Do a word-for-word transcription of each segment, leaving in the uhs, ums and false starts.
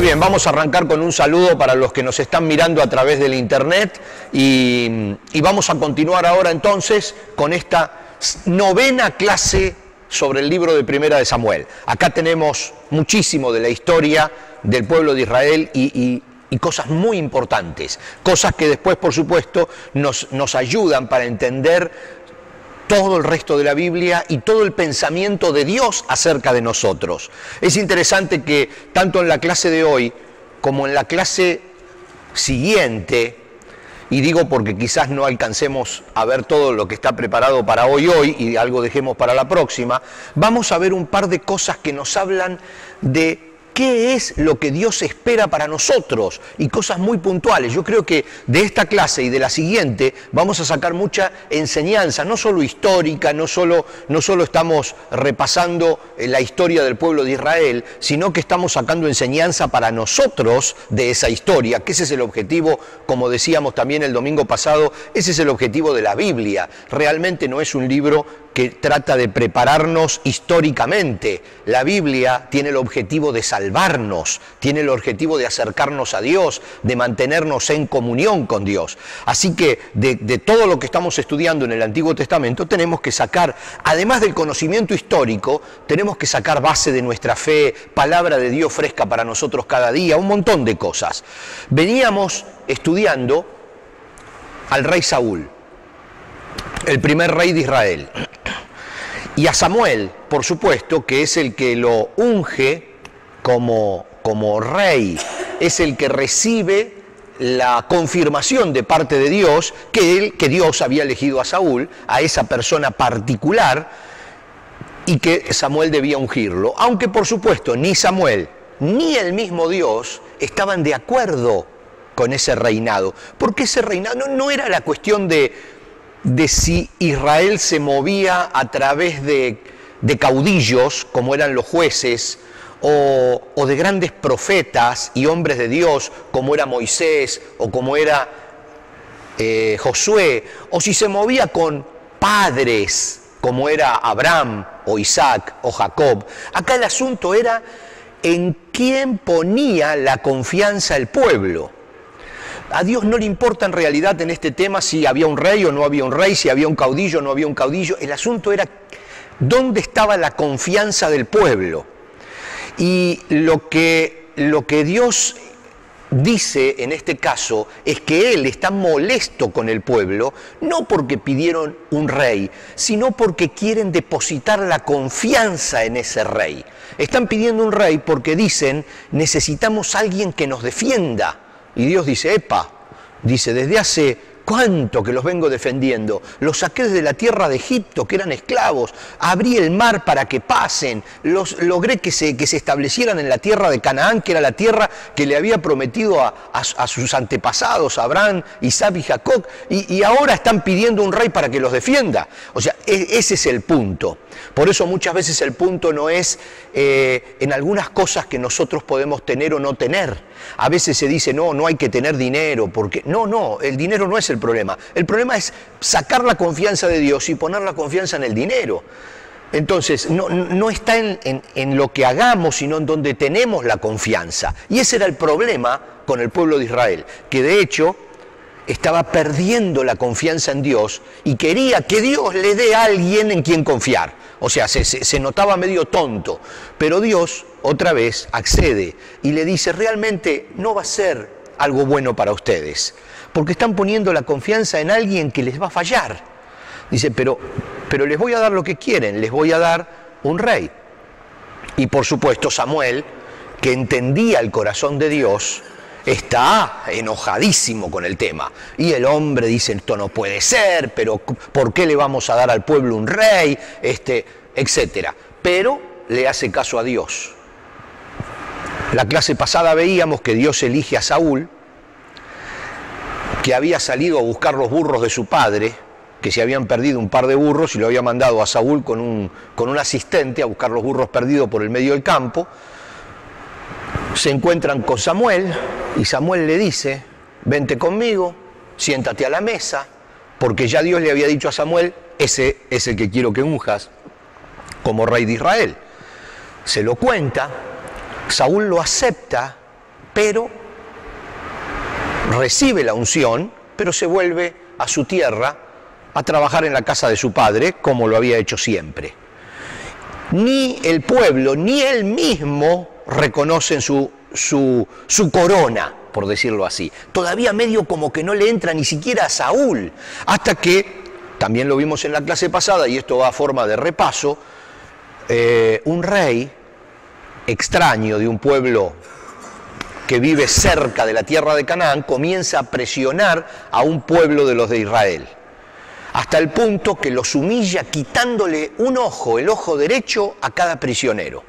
bien, vamos a arrancar con un saludo para los que nos están mirando a través del internet y, y vamos a continuar ahora entonces con esta novena clase sobre el libro de Primera de Samuel. Acá tenemos muchísimo de la historia del pueblo de Israel y, y, y cosas muy importantes, cosas que después, por supuesto, nos, nos ayudan para entender todo el resto de la Biblia y todo el pensamiento de Dios acerca de nosotros. Es interesante que tanto en la clase de hoy como en la clase siguiente, y digo porque quizás no alcancemos a ver todo lo que está preparado para hoy hoy y algo dejemos para la próxima, vamos a ver un par de cosas que nos hablan de qué es lo que Dios espera para nosotros y cosas muy puntuales. Yo creo que de esta clase y de la siguiente vamos a sacar mucha enseñanza, no solo histórica, no solo, no solo estamos repasando la historia del pueblo de Israel, sino que estamos sacando enseñanza para nosotros de esa historia, que ese es el objetivo, como decíamos también el domingo pasado, ese es el objetivo de la Biblia. Realmente no es un libro que trata de prepararnos históricamente. La Biblia tiene el objetivo de salvarnos, tiene el objetivo de acercarnos a Dios, de mantenernos en comunión con Dios. Así que de, de todo lo que estamos estudiando en el Antiguo Testamento tenemos que sacar, además del conocimiento histórico, tenemos que sacar base de nuestra fe, palabra de Dios fresca para nosotros cada día, un montón de cosas. Veníamos estudiando al rey Saúl, el primer rey de Israel. Y a Samuel, por supuesto, que es el que lo unge como, como rey, es el que recibe la confirmación de parte de Dios que, él, que Dios había elegido a Saúl, a esa persona particular, y que Samuel debía ungirlo. Aunque, por supuesto, ni Samuel ni el mismo Dios estaban de acuerdo con ese reinado. Porque ese reinado no, no era la cuestión de... de si Israel se movía a través de, de caudillos, como eran los jueces, o, o de grandes profetas y hombres de Dios, como era Moisés, o como era eh, Josué, o si se movía con padres, como era Abraham, o Isaac, o Jacob. Acá el asunto era en quién ponía la confianza el pueblo. A Dios no le importa en realidad en este tema si había un rey o no había un rey, si había un caudillo o no había un caudillo. El asunto era dónde estaba la confianza del pueblo. Y lo que, lo que Dios dice en este caso es que Él está molesto con el pueblo, no porque pidieron un rey, sino porque quieren depositar la confianza en ese rey. Están pidiendo un rey porque dicen, necesitamos a alguien que nos defienda. Y Dios dice, epa, dice, desde hace cuánto que los vengo defendiendo, los saqué desde la tierra de Egipto, que eran esclavos, abrí el mar para que pasen, los logré que se, que se establecieran en la tierra de Canaán, que era la tierra que le había prometido a, a, a sus antepasados, Abraham, Isaac y Jacob, y, y ahora están pidiendo un rey para que los defienda. O sea, e, ese es el punto. Por eso muchas veces el punto no es eh, en algunas cosas que nosotros podemos tener o no tener. A veces se dice, no, no hay que tener dinero, porque no, no, el dinero no es el problema. El problema es sacar la confianza de Dios y poner la confianza en el dinero. Entonces, no, no está en, en, en lo que hagamos, sino en donde tenemos la confianza. Y ese era el problema con el pueblo de Israel, que de hecho estaba perdiendo la confianza en Dios y quería que Dios le dé a alguien en quien confiar. O sea, se, se, se notaba medio tonto, pero Dios otra vez accede y le dice, realmente no va a ser algo bueno para ustedes, porque están poniendo la confianza en alguien que les va a fallar. Dice, pero, pero les voy a dar lo que quieren, les voy a dar un rey. Y por supuesto Samuel, que entendía el corazón de Dios, está enojadísimo con el tema. Y el hombre dice, esto no puede ser, pero ¿por qué le vamos a dar al pueblo un rey? Este, etcétera. Pero le hace caso a Dios. La clase pasada veíamos que Dios elige a Saúl, que había salido a buscar los burros de su padre, que se habían perdido un par de burros y lo había mandado a Saúl con un, con un asistente a buscar los burros perdidos por el medio del campo. Se encuentran con Samuel y Samuel le dice, vente conmigo, siéntate a la mesa, porque ya Dios le había dicho a Samuel, ese es el que quiero que unjas como rey de Israel. Se lo cuenta, Saúl lo acepta pero recibe la unción, pero se vuelve a su tierra a trabajar en la casa de su padre, como lo había hecho siempre. Ni el pueblo, ni él mismo reconocen su, su, su corona, por decirlo así. Todavía medio como que no le entra ni siquiera a Saúl, hasta que, también lo vimos en la clase pasada, y esto va a forma de repaso, eh, un rey extraño de un pueblo que vive cerca de la tierra de Canaán comienza a presionar a un pueblo de los de Israel, hasta el punto que los humilla quitándole un ojo, el ojo derecho, a cada prisionero.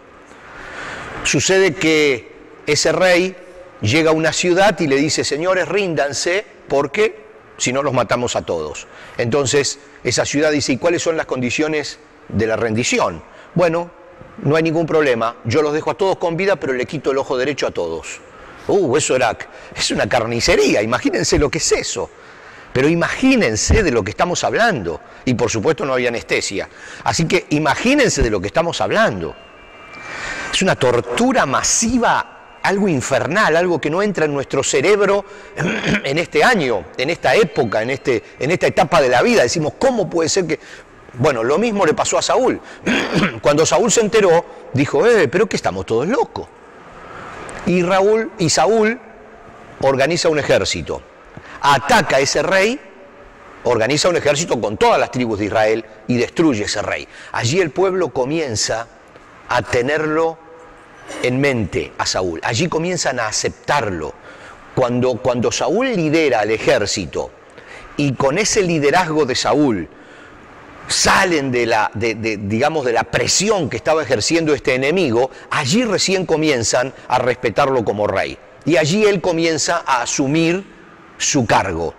Sucede que ese rey llega a una ciudad y le dice: señores, ríndanse, porque si no los matamos a todos. Entonces esa ciudad dice: ¿y cuáles son las condiciones de la rendición? Bueno, no hay ningún problema, yo los dejo a todos con vida, pero le quito el ojo derecho a todos. Uh, eso era, es una carnicería, imagínense lo que es eso. Pero imagínense de lo que estamos hablando. Y por supuesto no había anestesia. Así que imagínense de lo que estamos hablando. Es una tortura masiva, algo infernal, algo que no entra en nuestro cerebro en este año, en esta época, en, este, en esta etapa de la vida. Decimos, ¿cómo puede ser que...? Bueno, lo mismo le pasó a Saúl. Cuando Saúl se enteró, dijo, eh, pero que estamos todos locos. Y, Raúl, y Saúl organiza un ejército. Ataca a ese rey, organiza un ejército con todas las tribus de Israel y destruye ese rey. Allí el pueblo comienza a tenerlo en mente a Saúl. Allí comienzan a aceptarlo. Cuando, cuando Saúl lidera al ejército y con ese liderazgo de Saúl salen de la, de, de, digamos, de la presión que estaba ejerciendo este enemigo, allí recién comienzan a respetarlo como rey. Y allí él comienza a asumir su cargo.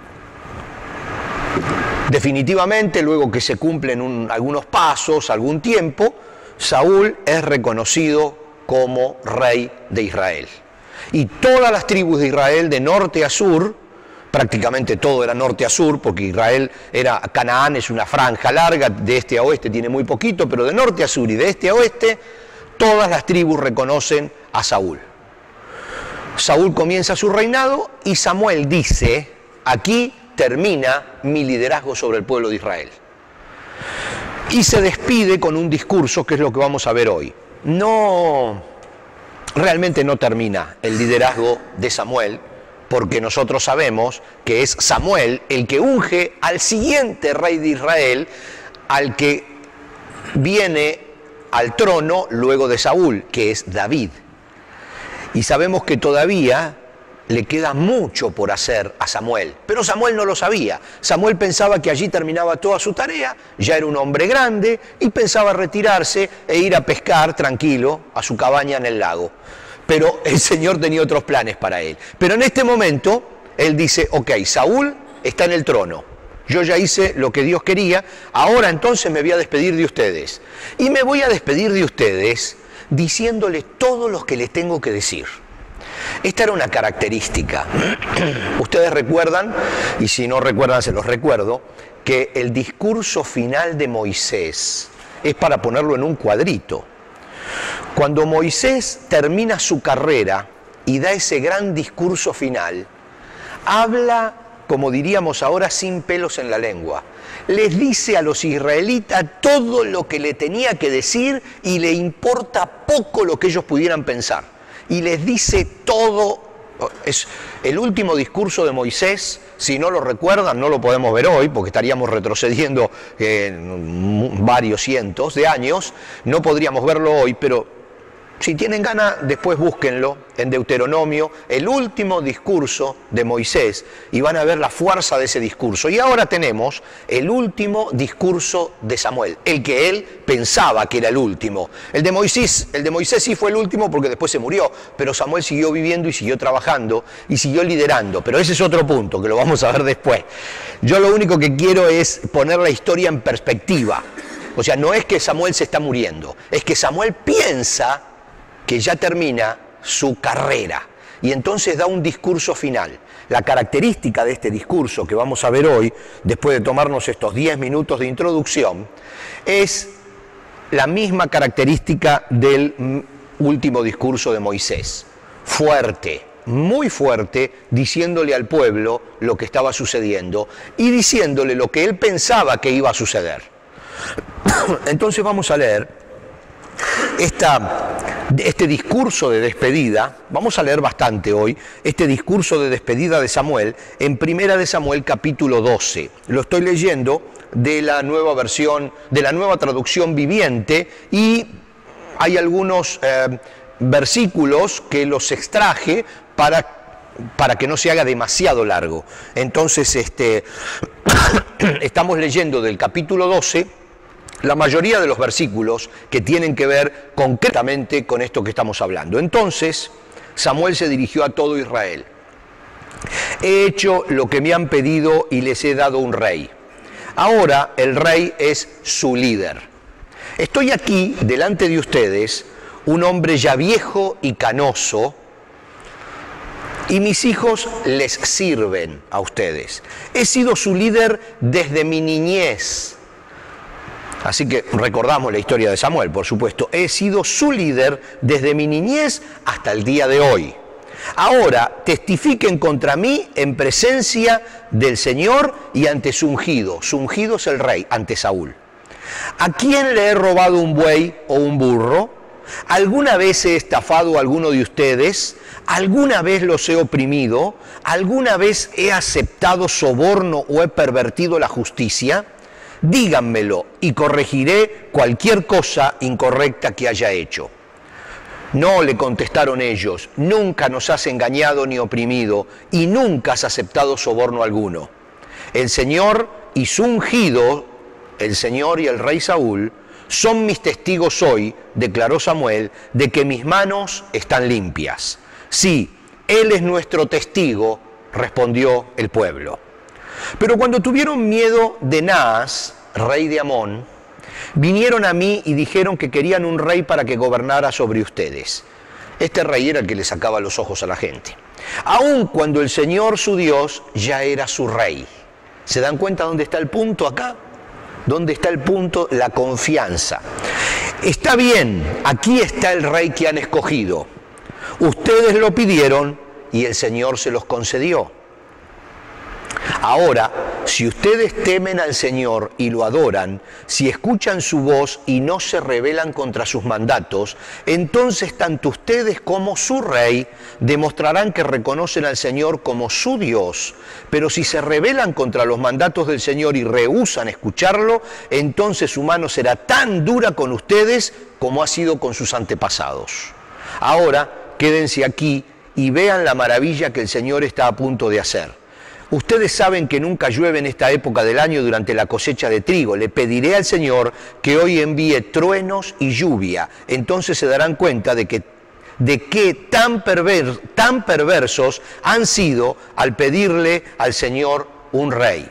Definitivamente, luego que se cumplen un, algunos pasos, algún tiempo, Saúl es reconocido como rey de Israel. Y todas las tribus de Israel, de norte a sur, prácticamente todo era norte a sur, porque Israel era, Canaán es una franja larga, de este a oeste tiene muy poquito, pero de norte a sur y de este a oeste, todas las tribus reconocen a Saúl. Saúl comienza su reinado y Samuel dice, aquí termina mi liderazgo sobre el pueblo de Israel. Y se despide con un discurso, que es lo que vamos a ver hoy. No, realmente no termina el liderazgo de Samuel, porque nosotros sabemos que es Samuel el que unge al siguiente rey de Israel, al que viene al trono luego de Saúl, que es David. Y sabemos que todavía le queda mucho por hacer a Samuel, pero Samuel no lo sabía. Samuel pensaba que allí terminaba toda su tarea, ya era un hombre grande y pensaba retirarse e ir a pescar tranquilo a su cabaña en el lago. Pero el Señor tenía otros planes para él. Pero en este momento, él dice, ok, Saúl está en el trono. Yo ya hice lo que Dios quería, ahora entonces me voy a despedir de ustedes. Y me voy a despedir de ustedes diciéndoles todo lo que les tengo que decir. Esta era una característica. Ustedes recuerdan, y si no recuerdan se los recuerdo, que el discurso final de Moisés es para ponerlo en un cuadrito. Cuando Moisés termina su carrera y da ese gran discurso final, habla, como diríamos ahora, sin pelos en la lengua. Les dice a los israelitas todo lo que le tenía que decir y le importa poco lo que ellos pudieran pensar. Y les dice todo. Es el último discurso de Moisés, si no lo recuerdan, no lo podemos ver hoy porque estaríamos retrocediendo eh, varios cientos de años, no podríamos verlo hoy, pero si tienen ganas, después búsquenlo en Deuteronomio, el último discurso de Moisés, y van a ver la fuerza de ese discurso. Y ahora tenemos el último discurso de Samuel, el que él pensaba que era el último. El de Moisés, el de Moisés sí fue el último porque después se murió, pero Samuel siguió viviendo y siguió trabajando y siguió liderando. Pero ese es otro punto que lo vamos a ver después. Yo lo único que quiero es poner la historia en perspectiva. O sea, no es que Samuel se está muriendo, es que Samuel piensa que ya termina su carrera y entonces da un discurso final. La característica de este discurso que vamos a ver hoy, después de tomarnos estos diez minutos de introducción, es la misma característica del último discurso de Moisés. fuerte, muy fuerte, diciéndole al pueblo lo que estaba sucediendo y diciéndole lo que él pensaba que iba a suceder. Entonces vamos a leer esta, este discurso de despedida, vamos a leer bastante hoy, este discurso de despedida de Samuel en Primera de Samuel capítulo doce. Lo estoy leyendo de la nueva versión, de la nueva traducción viviente, y hay algunos eh, versículos que los extraje para, para que no se haga demasiado largo. Entonces, este, estamos leyendo del capítulo doce, la mayoría de los versículos que tienen que ver concretamente con esto que estamos hablando. Entonces, Samuel se dirigió a todo Israel. He hecho lo que me han pedido y les he dado un rey. Ahora el rey es su líder. Estoy aquí delante de ustedes, un hombre ya viejo y canoso, y mis hijos les sirven a ustedes. He sido su líder desde mi niñez. Así que recordamos la historia de Samuel, por supuesto. He sido su líder desde mi niñez hasta el día de hoy. Ahora testifiquen contra mí en presencia del Señor y ante su ungido. Su ungido es el rey, ante Saúl. ¿A quién le he robado un buey o un burro? ¿Alguna vez he estafado a alguno de ustedes? ¿Alguna vez los he oprimido? ¿Alguna vez he aceptado soborno o he pervertido la justicia? Díganmelo y corregiré cualquier cosa incorrecta que haya hecho. No, le contestaron ellos, nunca nos has engañado ni oprimido y nunca has aceptado soborno alguno. El Señor y su ungido, el Señor y el rey Saúl, son mis testigos hoy, declaró Samuel, de que mis manos están limpias. Sí, Él es nuestro testigo, respondió el pueblo. Pero cuando tuvieron miedo de Naas, rey de Amón, vinieron a mí y dijeron que querían un rey para que gobernara sobre ustedes. Este rey era el que le sacaba los ojos a la gente. Aun cuando el Señor su Dios ya era su rey. ¿Se dan cuenta dónde está el punto acá? ¿Dónde está el punto? La confianza. Está bien, aquí está el rey que han escogido. Ustedes lo pidieron y el Señor se los concedió. Ahora, si ustedes temen al Señor y lo adoran, si escuchan su voz y no se rebelan contra sus mandatos, entonces tanto ustedes como su rey demostrarán que reconocen al Señor como su Dios. Pero si se rebelan contra los mandatos del Señor y rehúsan escucharlo, entonces su mano será tan dura con ustedes como ha sido con sus antepasados. Ahora, quédense aquí y vean la maravilla que el Señor está a punto de hacer. Ustedes saben que nunca llueve en esta época del año durante la cosecha de trigo. Le pediré al Señor que hoy envíe truenos y lluvia. Entonces se darán cuenta de que de qué tan, perver, tan perversos han sido al pedirle al Señor un rey.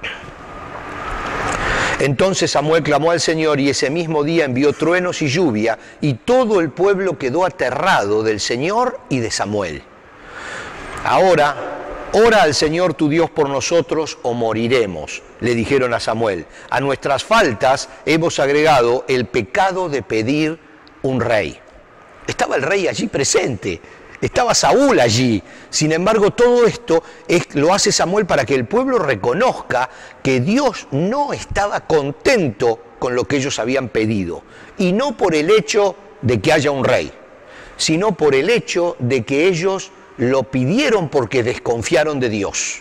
Entonces Samuel clamó al Señor y ese mismo día envió truenos y lluvia, y todo el pueblo quedó aterrado del Señor y de Samuel. Ahora, ora al Señor tu Dios por nosotros o moriremos, le dijeron a Samuel. A nuestras faltas hemos agregado el pecado de pedir un rey. Estaba el rey allí presente, estaba Saúl allí. Sin embargo, todo esto es, lo hace Samuel para que el pueblo reconozca que Dios no estaba contento con lo que ellos habían pedido. Y no por el hecho de que haya un rey, sino por el hecho de que ellos lo pidieron porque desconfiaron de Dios.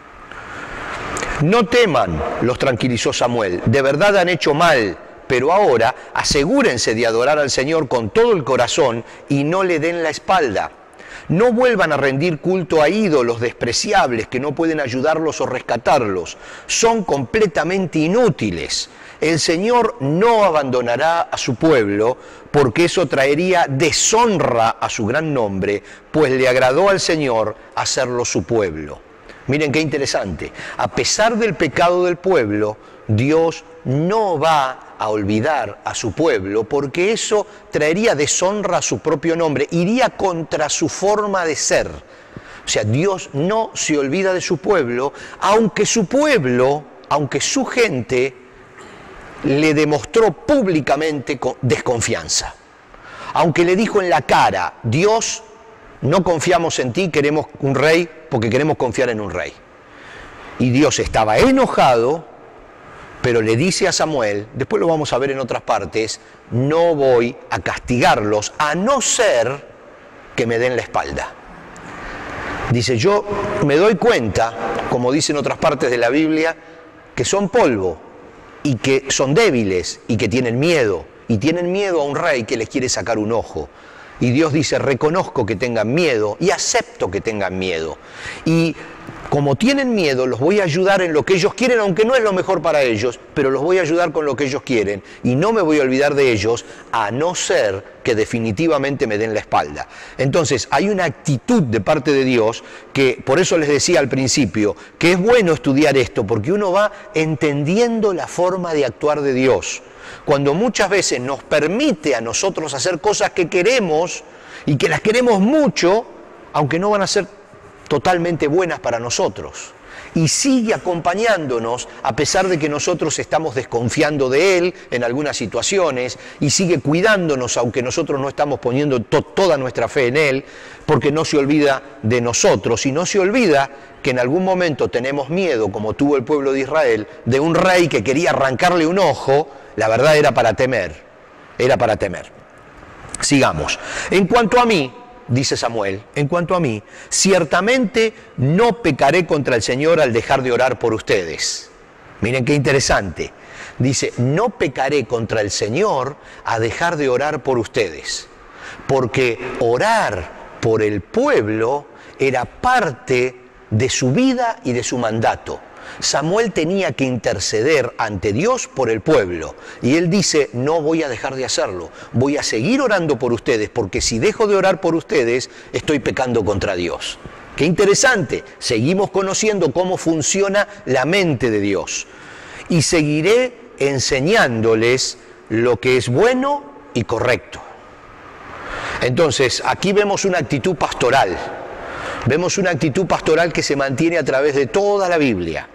No teman, los tranquilizó Samuel, de verdad han hecho mal, pero ahora asegúrense de adorar al Señor con todo el corazón y no le den la espalda. No vuelvan a rendir culto a ídolos despreciables que no pueden ayudarlos o rescatarlos. Son completamente inútiles. El Señor no abandonará a su pueblo porque eso traería deshonra a su gran nombre, pues le agradó al Señor hacerlo su pueblo. Miren qué interesante. A pesar del pecado del pueblo, Dios no va a olvidar a su pueblo porque eso traería deshonra a su propio nombre, iría contra su forma de ser. O sea, Dios no se olvida de su pueblo, aunque su pueblo, aunque su gente le demostró públicamente desconfianza. Aunque le dijo en la cara, Dios no confiamos en ti, queremos un rey porque queremos confiar en un rey. Y Dios estaba enojado, pero le dice a Samuel, después lo vamos a ver en otras partes, no voy a castigarlos a no ser que me den la espalda. Dice, yo me doy cuenta, como dice en otras partes de la Biblia, que son polvo y que son débiles y que tienen miedo. Y tienen miedo a un rey que les quiere sacar un ojo. Y Dios dice, reconozco que tengan miedo y acepto que tengan miedo. Y como tienen miedo, los voy a ayudar en lo que ellos quieren, aunque no es lo mejor para ellos, pero los voy a ayudar con lo que ellos quieren. Y no me voy a olvidar de ellos, a no ser que definitivamente me den la espalda. Entonces, hay una actitud de parte de Dios que, por eso les decía al principio, que es bueno estudiar esto, porque uno va entendiendo la forma de actuar de Dios. Cuando muchas veces nos permite a nosotros hacer cosas que queremos y que las queremos mucho, aunque no van a ser totalmente buenas para nosotros. Y sigue acompañándonos a pesar de que nosotros estamos desconfiando de Él en algunas situaciones, y sigue cuidándonos aunque nosotros no estamos poniendo to- toda nuestra fe en Él, porque no se olvida de nosotros y no se olvida que en algún momento tenemos miedo, como tuvo el pueblo de Israel, de un rey que quería arrancarle un ojo. La verdad era para temer, era para temer. Sigamos. En cuanto a mí, dice Samuel, en cuanto a mí, ciertamente no pecaré contra el Señor al dejar de orar por ustedes. Miren qué interesante. Dice, no pecaré contra el Señor a dejar de orar por ustedes. Porque orar por el pueblo era parte de su vida y de su mandato. Samuel tenía que interceder ante Dios por el pueblo. Y él dice, no voy a dejar de hacerlo. Voy a seguir orando por ustedes, porque si dejo de orar por ustedes, estoy pecando contra Dios. Qué interesante. Seguimos conociendo cómo funciona la mente de Dios. Y seguiré enseñándoles lo que es bueno y correcto. Entonces, aquí vemos una actitud pastoral. Vemos una actitud pastoral que se mantiene a través de toda la Biblia.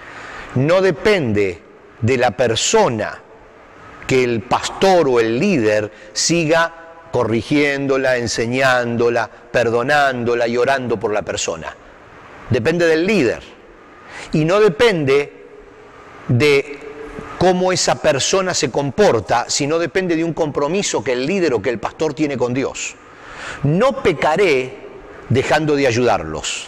No depende de la persona que el pastor o el líder siga corrigiéndola, enseñándola, perdonándola y orando por la persona. Depende del líder. Y no depende de cómo esa persona se comporta, sino depende de un compromiso que el líder o que el pastor tiene con Dios. No pecaré dejando de ayudarlos,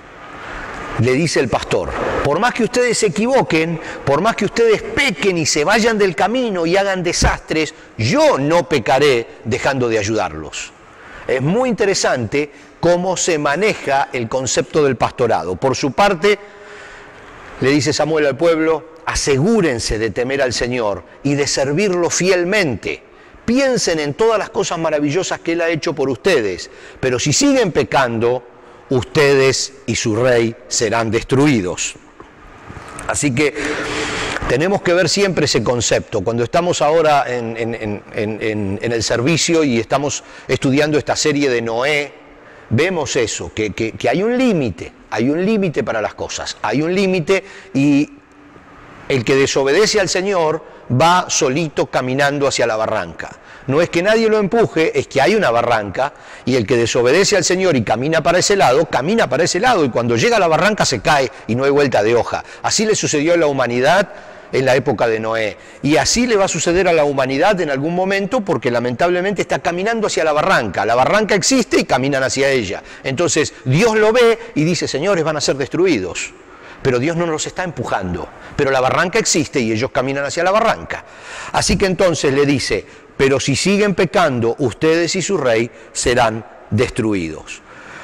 le dice el pastor. Por más que ustedes se equivoquen, por más que ustedes pequen y se vayan del camino y hagan desastres, yo no pecaré dejando de ayudarlos. Es muy interesante cómo se maneja el concepto del pastorado. Por su parte, le dice Samuel al pueblo, asegúrense de temer al Señor y de servirlo fielmente. Piensen en todas las cosas maravillosas que Él ha hecho por ustedes, pero si siguen pecando, ustedes y su rey serán destruidos. Así que tenemos que ver siempre ese concepto. Cuando estamos ahora en, en, en, en, en el servicio y estamos estudiando esta serie de Noé, vemos eso, que, que, que hay un límite, hay un límite para las cosas, hay un límite, y el que desobedece al Señor va solito caminando hacia la barranca. No es que nadie lo empuje, es que hay una barranca, y el que desobedece al Señor y camina para ese lado, camina para ese lado, y cuando llega a la barranca se cae y no hay vuelta de hoja. Así le sucedió a la humanidad en la época de Noé, y así le va a suceder a la humanidad en algún momento, porque lamentablemente está caminando hacia la barranca. La barranca existe y caminan hacia ella. Entonces Dios lo ve y dice, señores, van a ser destruidos. Pero Dios no los está empujando, pero la barranca existe y ellos caminan hacia la barranca. Así que entonces le dice, pero si siguen pecando, ustedes y su rey serán destruidos.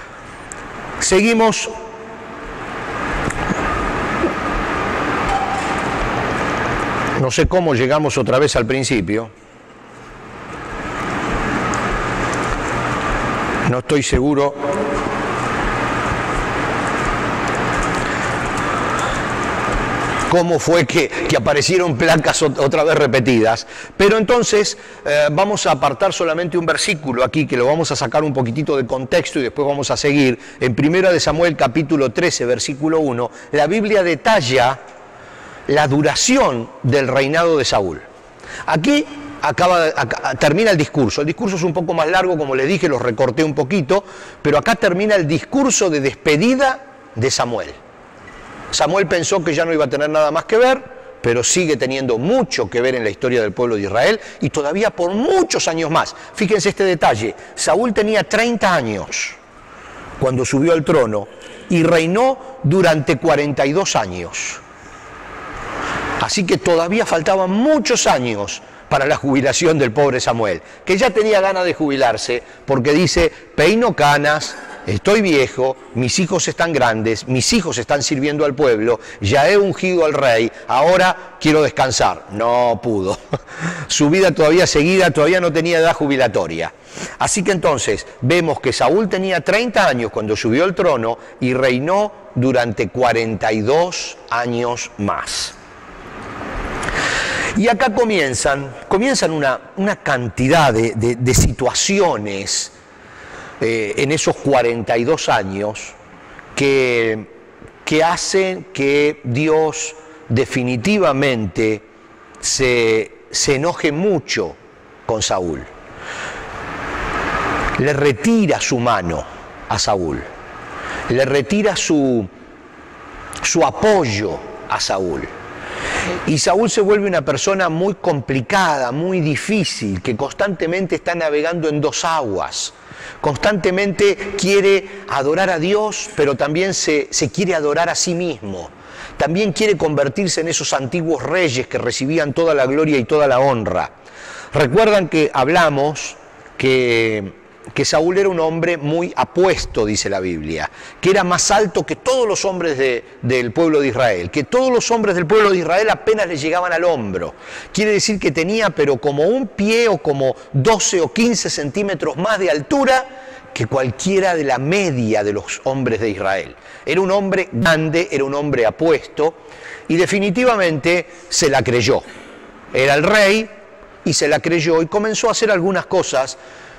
Seguimos. No sé cómo llegamos otra vez al principio. No estoy seguro. Cómo fue que, que aparecieron placas otra vez repetidas. Pero entonces eh, vamos a apartar solamente un versículo aquí, que lo vamos a sacar un poquitito de contexto y después vamos a seguir. En Primera de Samuel capítulo trece, versículo uno, la Biblia detalla la duración del reinado de Saúl. Aquí acaba, acá, termina el discurso. El discurso es un poco más largo, como les dije, lo recorté un poquito, pero acá termina el discurso de despedida de Samuel. Samuel pensó que ya no iba a tener nada más que ver, pero sigue teniendo mucho que ver en la historia del pueblo de Israel y todavía por muchos años más. Fíjense este detalle, Saúl tenía treinta años cuando subió al trono y reinó durante cuarenta y dos años. Así que todavía faltaban muchos años para la jubilación del pobre Samuel, que ya tenía ganas de jubilarse porque dice, peino canas, estoy viejo, mis hijos están grandes, mis hijos están sirviendo al pueblo, ya he ungido al rey, ahora quiero descansar. No pudo. Su vida todavía seguida, todavía no tenía edad jubilatoria. Así que entonces vemos que Saúl tenía treinta años cuando subió al trono y reinó durante cuarenta y dos años más. Y acá comienzan, comienzan una, una cantidad de, de, de situaciones eh, en esos cuarenta y dos años que, que hacen que Dios definitivamente se, se enoje mucho con Saúl. Le retira su mano a Saúl, le retira su, su apoyo a Saúl. Y Saúl se vuelve una persona muy complicada, muy difícil, que constantemente está navegando en dos aguas. Constantemente quiere adorar a Dios, pero también se, se quiere adorar a sí mismo. También quiere convertirse en esos antiguos reyes que recibían toda la gloria y toda la honra. Recuerdan que hablamos que... que Saúl era un hombre muy apuesto, dice la Biblia, que era más alto que todos los hombres de, del pueblo de Israel, que todos los hombres del pueblo de Israel apenas le llegaban al hombro. Quiere decir que tenía pero como un pie o como doce o quince centímetros más de altura que cualquiera de la media de los hombres de Israel. Era un hombre grande, era un hombre apuesto y definitivamente se la creyó. Era el rey y se la creyó y comenzó a hacer algunas cosas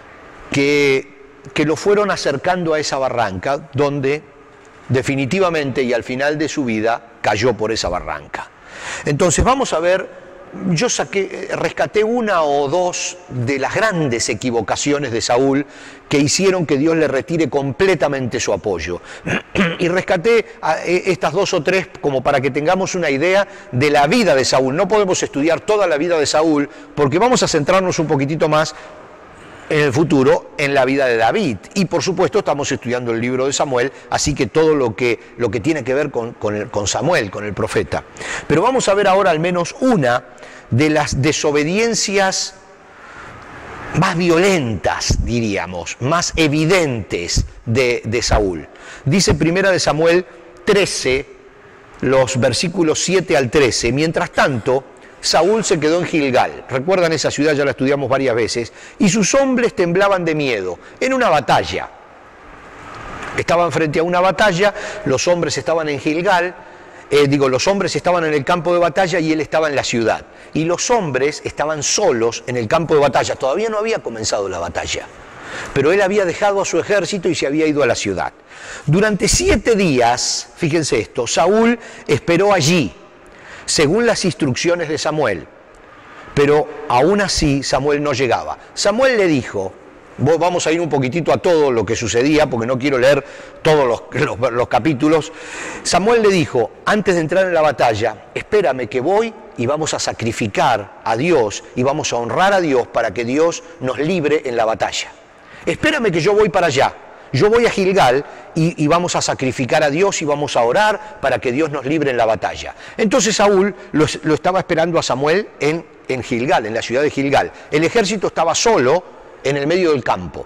Que, que lo fueron acercando a esa barranca, donde definitivamente y al final de su vida cayó por esa barranca. Entonces vamos a ver, yo saqué, rescaté una o dos de las grandes equivocaciones de Saúl que hicieron que Dios le retire completamente su apoyo. Y rescaté estas dos o tres como para que tengamos una idea de la vida de Saúl. No podemos estudiar toda la vida de Saúl porque vamos a centrarnos un poquitito más en el futuro en la vida de David. Y por supuesto estamos estudiando el libro de Samuel, así que todo lo que, lo que tiene que ver con, con, el, con Samuel, con el profeta. Pero vamos a ver ahora al menos una de las desobediencias más violentas, diríamos, más evidentes de, de Saúl. Dice primera de Samuel trece, los versículos siete al trece, mientras tanto, Saúl se quedó en Gilgal. Recuerdan esa ciudad, ya la estudiamos varias veces. Y sus hombres temblaban de miedo en una batalla. Estaban frente a una batalla, los hombres estaban en Gilgal, eh, digo, los hombres estaban en el campo de batalla y él estaba en la ciudad. Y los hombres estaban solos en el campo de batalla. Todavía no había comenzado la batalla. Pero él había dejado a su ejército y se había ido a la ciudad. Durante siete días, fíjense esto, Saúl esperó allí, según las instrucciones de Samuel, pero aún así Samuel no llegaba. Samuel le dijo, vamos a ir un poquitito a todo lo que sucedía, porque no quiero leer todos los, los, los capítulos. Samuel le dijo, antes de entrar en la batalla, espérame que voy y vamos a sacrificar a Dios y vamos a honrar a Dios para que Dios nos libre en la batalla. Espérame que yo voy para allá. Yo voy a Gilgal y, y vamos a sacrificar a Dios y vamos a orar para que Dios nos libre en la batalla. Entonces Saúl lo, lo estaba esperando a Samuel en, en Gilgal, en la ciudad de Gilgal. El ejército estaba solo en el medio del campo.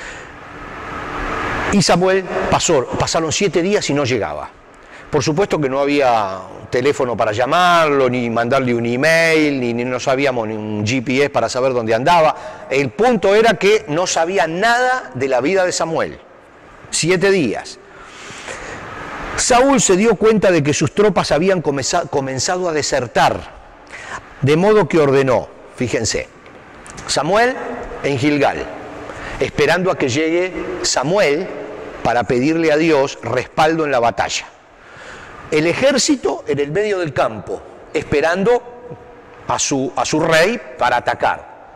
Y Samuel pasó, pasaron siete días y no llegaba. Por supuesto que no había teléfono para llamarlo, ni mandarle un email, ni, ni no sabíamos ni un G P S para saber dónde andaba. El punto era que no sabía nada de la vida de Samuel. Siete días. Saúl se dio cuenta de que sus tropas habían comenzado a desertar, de modo que ordenó, fíjense, Samuel en Gilgal, esperando a que llegue Samuel para pedirle a Dios respaldo en la batalla. El ejército en el medio del campo, esperando a su, a su rey para atacar.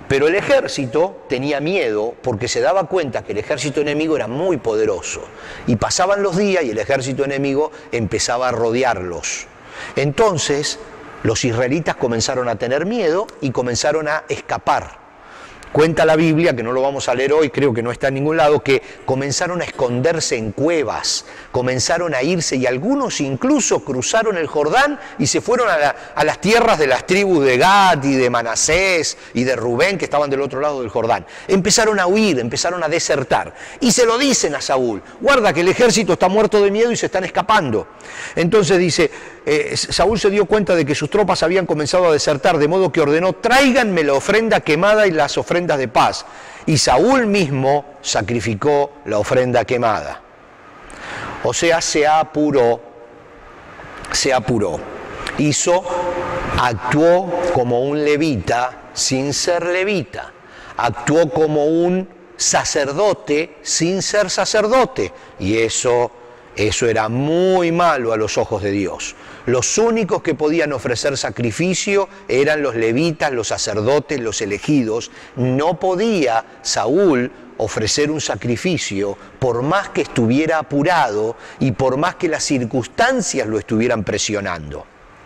Pero el ejército tenía miedo porque se daba cuenta que el ejército enemigo era muy poderoso. Y pasaban los días y el ejército enemigo empezaba a rodearlos. Entonces, los israelitas comenzaron a tener miedo y comenzaron a escapar. Cuenta la Biblia, que no lo vamos a leer hoy, creo que no está en ningún lado, que comenzaron a esconderse en cuevas, comenzaron a irse y algunos incluso cruzaron el Jordán y se fueron a, la, a las tierras de las tribus de Gad y de Manasés y de Rubén, que estaban del otro lado del Jordán. Empezaron a huir, empezaron a desertar y se lo dicen a Saúl: guarda que el ejército está muerto de miedo y se están escapando. Entonces dice, eh, Saúl se dio cuenta de que sus tropas habían comenzado a desertar, de modo que ordenó: tráiganme la ofrenda quemada y las ofrendas de paz. Y Saúl mismo sacrificó la ofrenda quemada. O sea, se apuró, se apuró. Hizo, actuó como un levita sin ser levita. Actuó como un sacerdote sin ser sacerdote. Y eso, eso era muy malo a los ojos de Dios. Los únicos que podían ofrecer sacrificio eran los levitas, los sacerdotes, los elegidos. No podía Saúl ofrecer un sacrificio por más que estuviera apurado y por más que las circunstancias lo estuvieran presionando.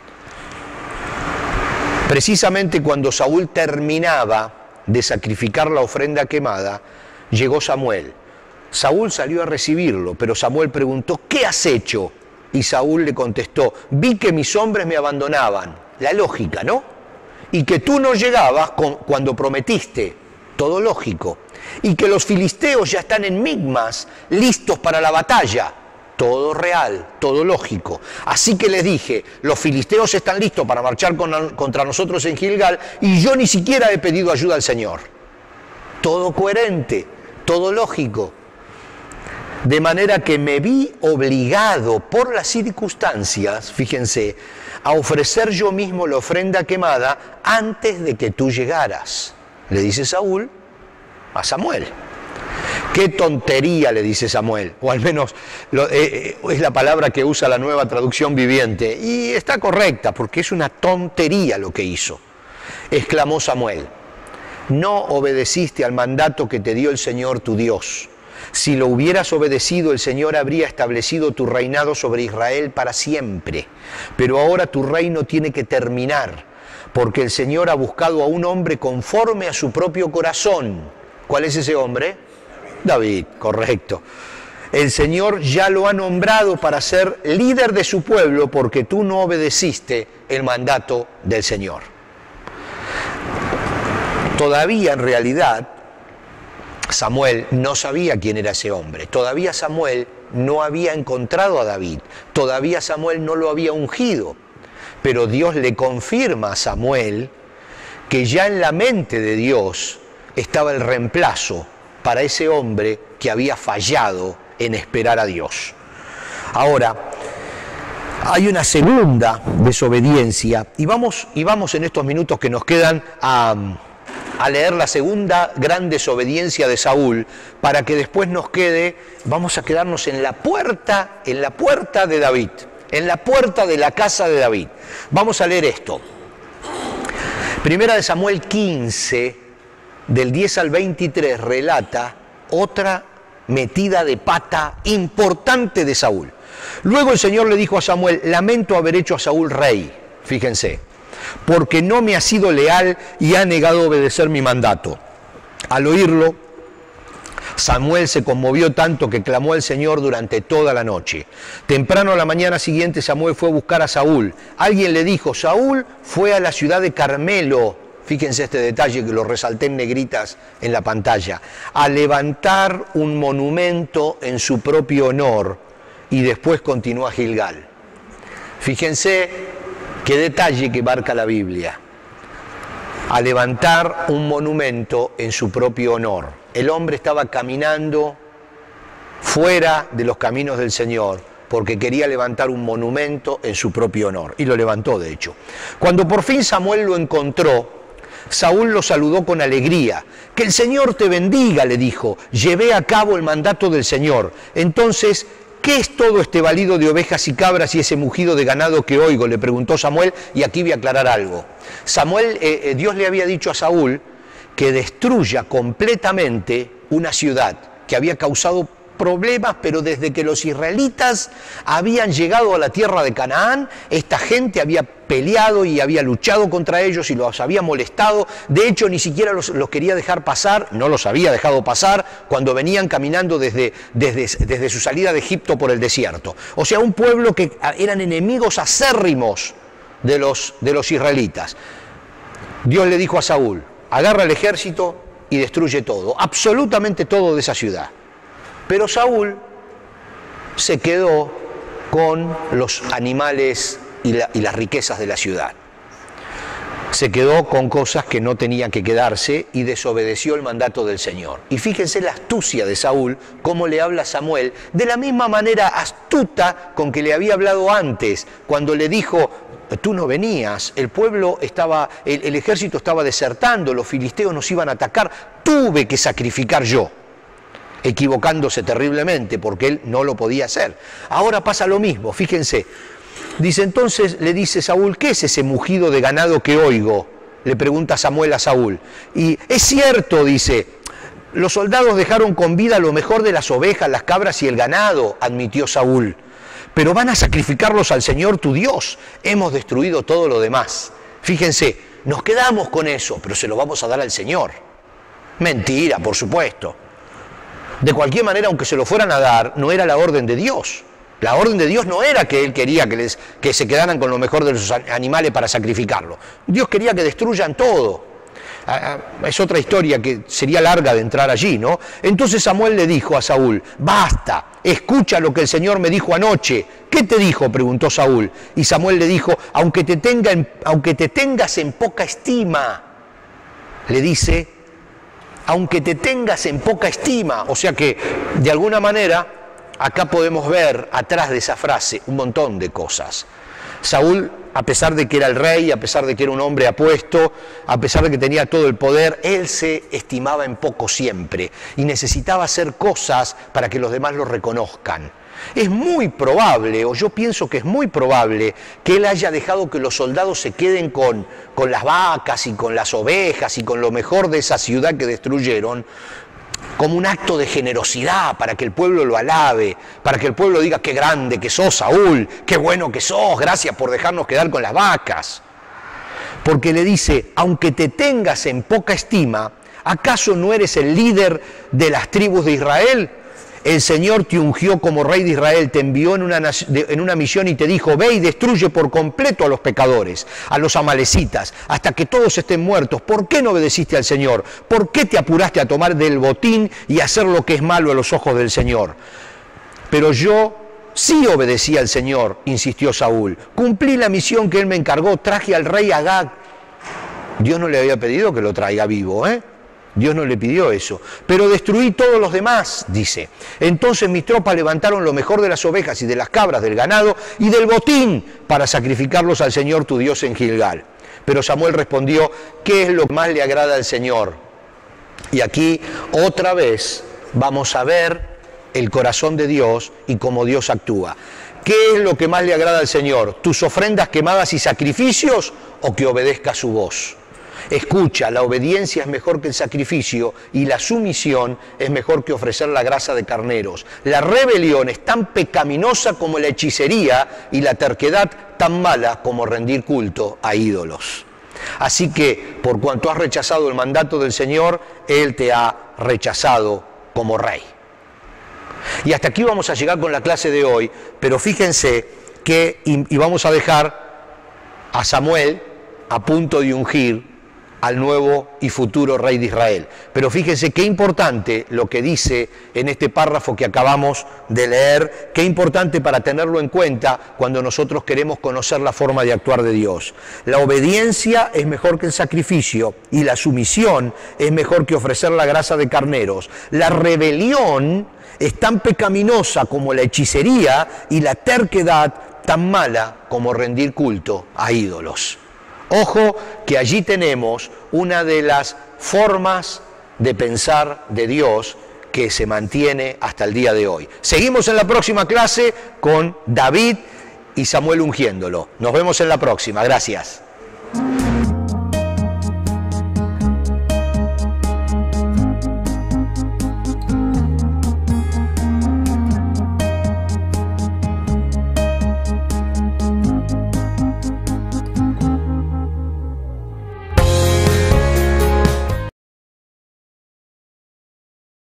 Precisamente cuando Saúl terminaba de sacrificar la ofrenda quemada, llegó Samuel. Saúl salió a recibirlo, pero Samuel preguntó: ¿qué has hecho? Y Saúl le contestó: vi que mis hombres me abandonaban. La lógica, ¿no? Y que tú no llegabas con, cuando prometiste. Todo lógico. Y que los filisteos ya están en Migmas, listos para la batalla. Todo real, todo lógico. Así que les dije: los filisteos están listos para marchar con, contra nosotros en Gilgal y yo ni siquiera he pedido ayuda al Señor. Todo coherente, todo lógico. De manera que me vi obligado por las circunstancias, fíjense, a ofrecer yo mismo la ofrenda quemada antes de que tú llegaras. Le dice Saúl a Samuel. ¡Qué tontería!, le dice Samuel, o al menos lo, eh, es la palabra que usa la Nueva Traducción Viviente, y está correcta porque es una tontería lo que hizo. Exclamó Samuel: no obedeciste al mandato que te dio el Señor tu Dios. Si lo hubieras obedecido, el Señor habría establecido tu reinado sobre Israel para siempre. Pero ahora tu reino tiene que terminar, porque el Señor ha buscado a un hombre conforme a su propio corazón. ¿Cuál es ese hombre? David, correcto. El Señor ya lo ha nombrado para ser líder de su pueblo, porque tú no obedeciste el mandato del Señor. Todavía, en realidad, Samuel no sabía quién era ese hombre. Todavía Samuel no había encontrado a David. Todavía Samuel no lo había ungido. Pero Dios le confirma a Samuel que ya en la mente de Dios estaba el reemplazo para ese hombre que había fallado en esperar a Dios. Ahora, hay una segunda desobediencia y vamos, y vamos en estos minutos que nos quedan a... a leer la segunda gran desobediencia de Saúl, para que después nos quede, vamos a quedarnos en la puerta, en la puerta de David, en la puerta de la casa de David. Vamos a leer esto. Primera de Samuel quince, del diez al veintitrés, relata otra metida de pata importante de Saúl. Luego el Señor le dijo a Samuel: lamento haber hecho a Saúl rey, fíjense, porque no me ha sido leal y ha negado obedecer mi mandato. Al oírlo, Samuel se conmovió tanto que clamó al Señor durante toda la noche. Temprano a la mañana siguiente Samuel fue a buscar a Saúl. Alguien le dijo: Saúl fue a la ciudad de Carmelo, fíjense este detalle que lo resalté en negritas en la pantalla, a levantar un monumento en su propio honor, y después continuó a Gilgal. Fíjense qué detalle que marca la Biblia. A levantar un monumento en su propio honor. El hombre estaba caminando fuera de los caminos del Señor porque quería levantar un monumento en su propio honor. Y lo levantó, de hecho. Cuando por fin Samuel lo encontró, Saúl lo saludó con alegría. Que el Señor te bendiga, le dijo. Llevé a cabo el mandato del Señor. Entonces, ¿qué es todo este balido de ovejas y cabras y ese mugido de ganado que oigo?, le preguntó Samuel, y aquí voy a aclarar algo. Samuel, eh, Dios le había dicho a Saúl que destruya completamente una ciudad que había causado problemas, pero desde que los israelitas habían llegado a la tierra de Canaán, esta gente había peleado y había luchado contra ellos y los había molestado. De hecho, ni siquiera los, los quería dejar pasar, no los había dejado pasar cuando venían caminando desde, desde, desde su salida de Egipto por el desierto. O sea, un pueblo que eran enemigos acérrimos de los, de los israelitas. Dios le dijo a Saúl: agarra el ejército y destruye todo, absolutamente todo de esa ciudad. Pero Saúl se quedó con los animales y, la, y las riquezas de la ciudad. Se quedó con cosas que no tenían que quedarse y desobedeció el mandato del Señor. Y fíjense la astucia de Saúl, cómo le habla a Samuel, de la misma manera astuta con que le había hablado antes, cuando le dijo: tú no venías, el pueblo estaba, el, el ejército estaba desertando, los filisteos nos iban a atacar, tuve que sacrificar yo. Equivocándose terriblemente porque él no lo podía hacer. Ahora pasa lo mismo, fíjense. Dice entonces, le dice Saúl: ¿qué es ese mugido de ganado que oigo? Le pregunta Samuel a Saúl. Y es cierto, dice, los soldados dejaron con vida lo mejor de las ovejas, las cabras y el ganado, admitió Saúl. Pero van a sacrificarlos al Señor tu Dios. Hemos destruido todo lo demás. Fíjense, nos quedamos con eso, pero se lo vamos a dar al Señor. Mentira, por supuesto. De cualquier manera, aunque se lo fueran a dar, no era la orden de Dios. La orden de Dios no era que Él quería que, les, que se quedaran con lo mejor de los animales para sacrificarlo. Dios quería que destruyan todo. Es otra historia que sería larga de entrar allí, ¿no? Entonces Samuel le dijo a Saúl: basta, escucha lo que el Señor me dijo anoche. ¿Qué te dijo?, preguntó Saúl. Y Samuel le dijo: aunque te, tenga en, aunque te tengas en poca estima, le dice, aunque te tengas en poca estima. O sea que, de alguna manera, acá podemos ver atrás de esa frase un montón de cosas. Saúl, a pesar de que era el rey, a pesar de que era un hombre apuesto, a pesar de que tenía todo el poder, él se estimaba en poco siempre y necesitaba hacer cosas para que los demás lo reconozcan. Es muy probable, o yo pienso que es muy probable, que él haya dejado que los soldados se queden con, con las vacas y con las ovejas y con lo mejor de esa ciudad que destruyeron, como un acto de generosidad para que el pueblo lo alabe, para que el pueblo diga: qué grande que sos, Saúl, qué bueno que sos, gracias por dejarnos quedar con las vacas. Porque le dice: aunque te tengas en poca estima, ¿acaso no eres el líder de las tribus de Israel? El Señor te ungió como rey de Israel, te envió en una, en una misión y te dijo: ve y destruye por completo a los pecadores, a los amalecitas, hasta que todos estén muertos. ¿Por qué no obedeciste al Señor? ¿Por qué te apuraste a tomar del botín y hacer lo que es malo a los ojos del Señor? Pero yo sí obedecí al Señor, insistió Saúl. Cumplí la misión que él me encargó, traje al rey Agag. Dios no le había pedido que lo traiga vivo, ¿eh? Dios no le pidió eso. Pero destruí todos los demás, dice. Entonces mis tropas levantaron lo mejor de las ovejas y de las cabras, del ganado y del botín para sacrificarlos al Señor tu Dios en Gilgal. Pero Samuel respondió: ¿qué es lo que más le agrada al Señor? Y aquí otra vez vamos a ver el corazón de Dios y cómo Dios actúa. ¿Qué es lo que más le agrada al Señor? ¿Tus ofrendas quemadas y sacrificios o que obedezca su voz? Escucha, la obediencia es mejor que el sacrificio y la sumisión es mejor que ofrecer la grasa de carneros. La rebelión es tan pecaminosa como la hechicería y la terquedad tan mala como rendir culto a ídolos. Así que, por cuanto has rechazado el mandato del Señor, Él te ha rechazado como rey. Y hasta aquí vamos a llegar con la clase de hoy, pero fíjense que, y, y vamos a dejar a Samuel a punto de ungir al nuevo y futuro rey de Israel. Pero fíjense qué importante lo que dice en este párrafo que acabamos de leer, qué importante para tenerlo en cuenta cuando nosotros queremos conocer la forma de actuar de Dios. La obediencia es mejor que el sacrificio y la sumisión es mejor que ofrecer la grasa de carneros. La rebelión es tan pecaminosa como la hechicería y la terquedad tan mala como rendir culto a ídolos. Ojo que allí tenemos una de las formas de pensar de Dios que se mantiene hasta el día de hoy. Seguimos en la próxima clase con David y Samuel ungiéndolo. Nos vemos en la próxima. Gracias.